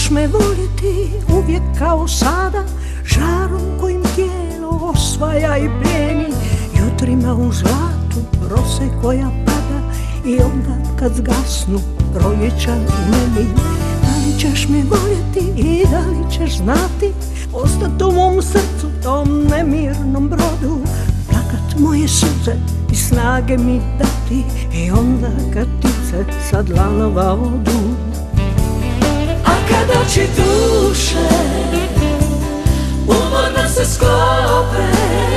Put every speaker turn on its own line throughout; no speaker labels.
ćeš me voljeti uvijek kao sada, žarom kojim tijelo osvaja i plijeni, jutrima u zlatu rose koja pada, i onda kad zgasnu proljeća u meni. Da li ćeš me voljeti i da li ćeš znati ostat u mom srcu, tom nemirnom brodu, plakat moje suze i snage mi dati, i onda kad ptice sa dlanova odu.
A kad oči duše umorno se sklope,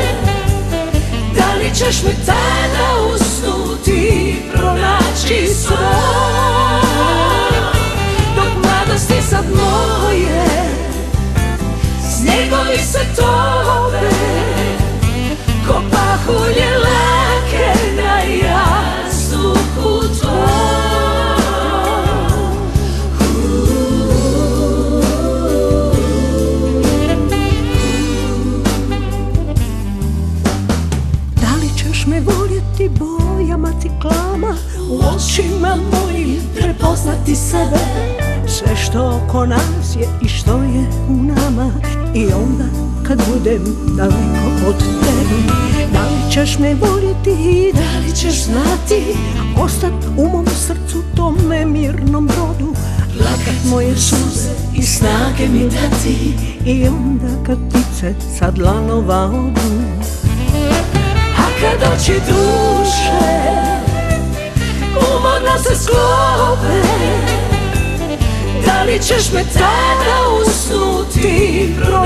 da li ćeš me tada usnuti pronaći svoj, dok mladosti sad moje snjegovi se tope, ko pahulje lake na jasluku tvoj.
Me voljeti bojama ciklama, u očima mojim prepoznati sebe, sve što oko nas je i što je u nama, i onda kad budem daleko od tebe. Da li ćeš me voljeti i da li ćeš znati ostat u mom srcu, tom nemirnom brodu, plakat moje suze i snage mi dati, i onda kad ptice sa dlanova odu.
Kad oči duše umorno se sklope, da li ćeš me tada usnuti